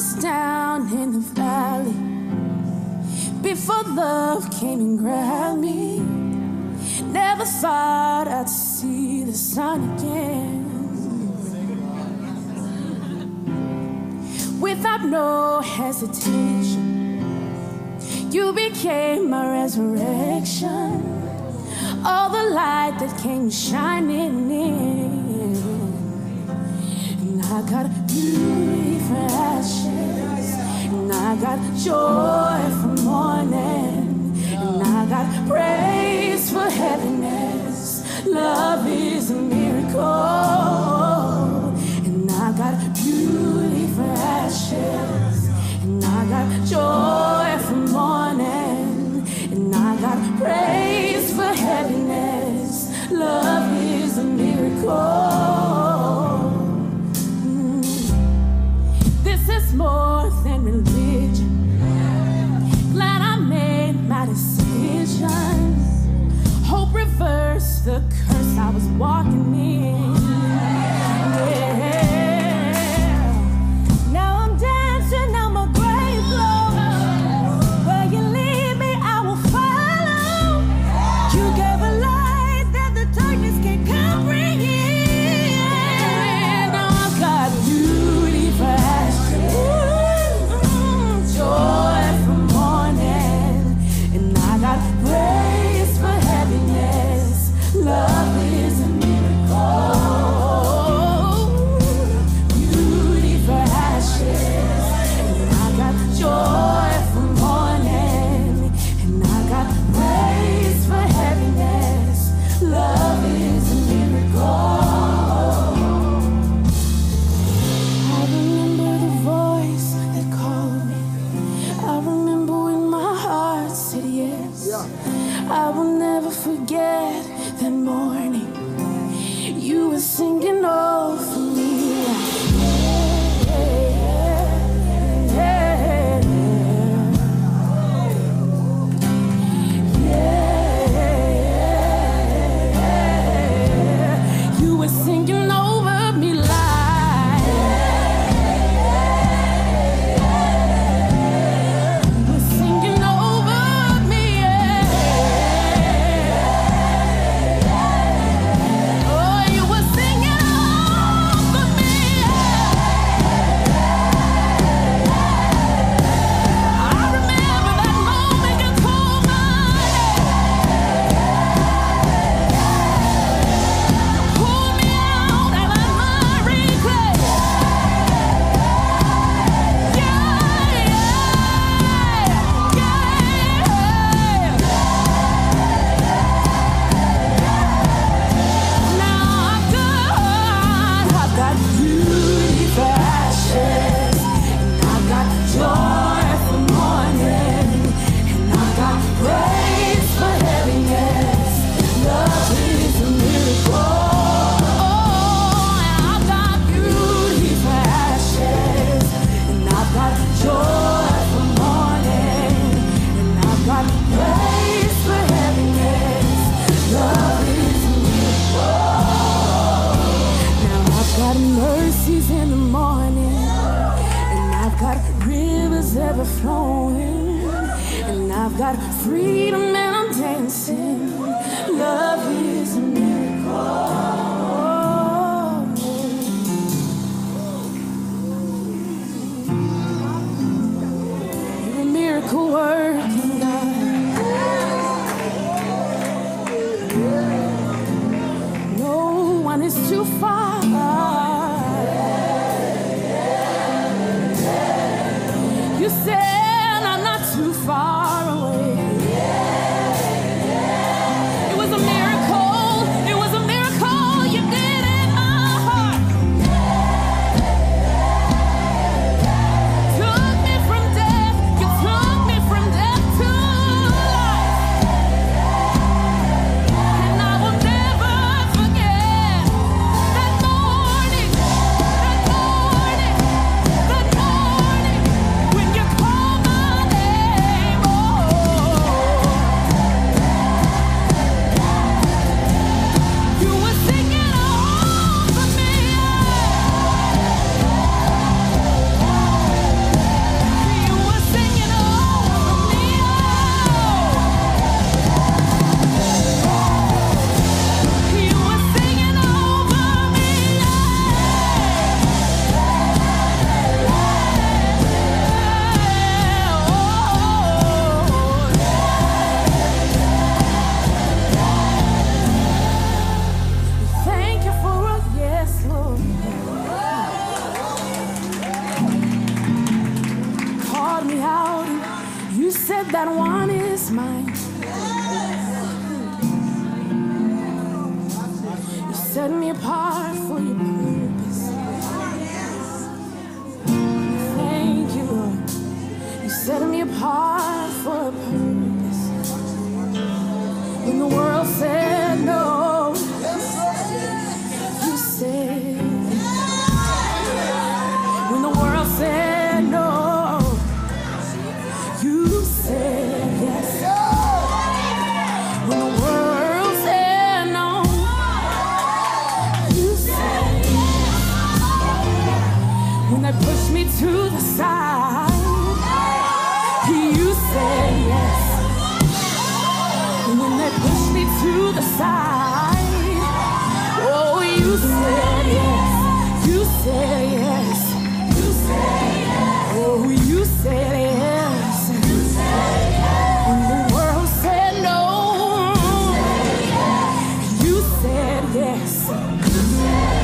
was down in the valley, before love came and grabbed me. Never thought I'd see the sun again. Without no hesitation, you became my resurrection. All the light that came shining in. And I got beauty for ashes, and I got joy for mourning, and I got praise for heaviness. Love is a miracle. And I got beauty for ashes, and I got joy for mourning, and I got praise for heaviness. Love is a miracle. This is more than religion. Glad I made my decision. Hope reversed the curse I was walking in. Yeah. Now I'm dancing on my grave floor. Where you lead me, I will follow. You gave a light that the darkness can't comprehend. Now I've got beauty for ashes, joy for mourning, and I got praise for heaviness. Love is a miracle. Beauty for ashes, and I got joy for mourning, and I got praise for heaviness. Love is a miracle. I remember the voice that called me. I remember when my heart said yes. I will never forget that morning you were singing over me. You were singing over me like you were singing over me, oh, you were singing over me. I remember that moment you called my name. Pull me out of that miry clay. Now I've got beauty for ashes, and I've got joy for mourning, and I've got praise for heaviness. Love is a miracle. Oh, I've got beauty for ashes, and I've got joy for mourning, and I've got praise for heaviness. Love is a miracle. Now I've got mercies in the morning, and I've got rivers ever flowing, and I've got freedom and I'm dancing. Love is a miracle. You're a miracle working God. No one is too far. You said I'm not too far away. It was a miracle. It was a miracle. that one is mine. You set me apart for your purpose. Thank you, Lord. You set me apart for a purpose. When the world said no, you said. When the world said no, you said yes. When the world said no, you said yes. When they pushed me to the side, you said yes. When they pushed me to the side, oh, you said yes. You said yes. You said yes. Oh, you said yes. You said yes. When the world said no, you said yes. You said yes.